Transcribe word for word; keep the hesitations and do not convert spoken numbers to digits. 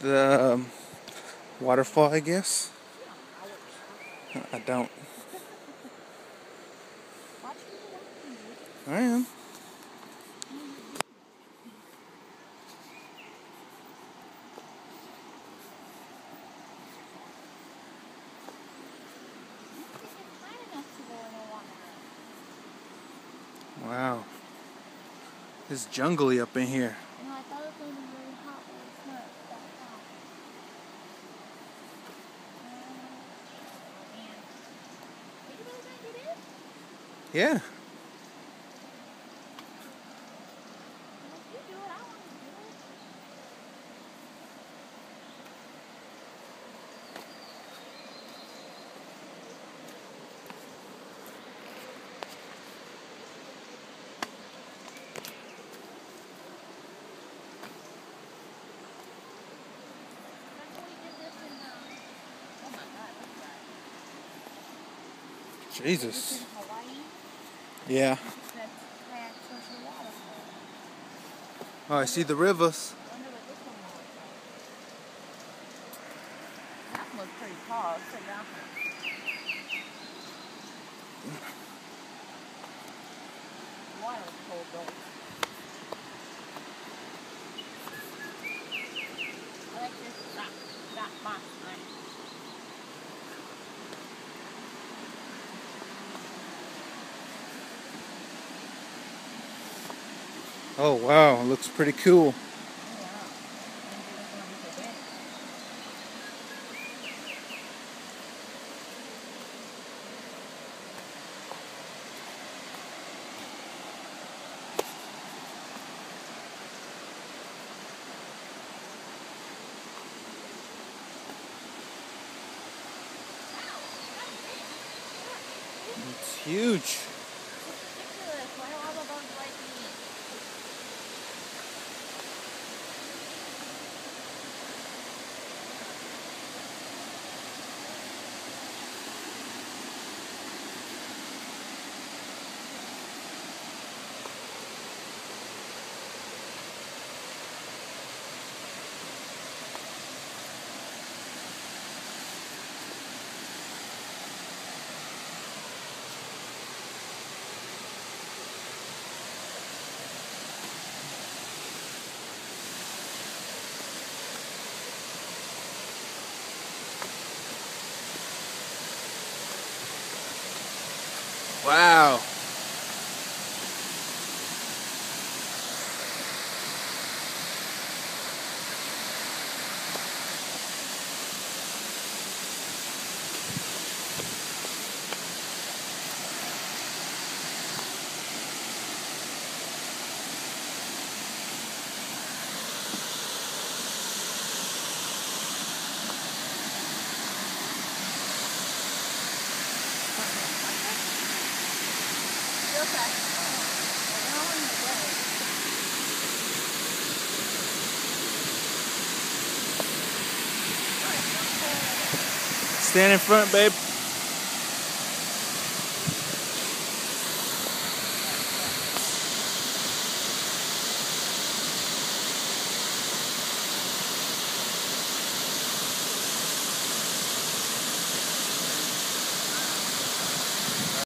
the um, waterfall, I guess. I don't. I am. Wow. It's jungly up in here. No, I thought it was going to be really hot when it snowed. That hot. Uh, man. Are you really going to get in? Yeah. Well, if you do it, I want to do it. Jesus. Hawaii? Yeah. That's kayak social waterfall. Oh, I see the rivers. I wonder what this one looks like. That one looks pretty tall. Let's take that one. The water was cold though. I like this rock, rock box one. Oh, wow. It looks pretty cool. It's huge. Why do all the bugs like me? Wow. Stand in front, babe.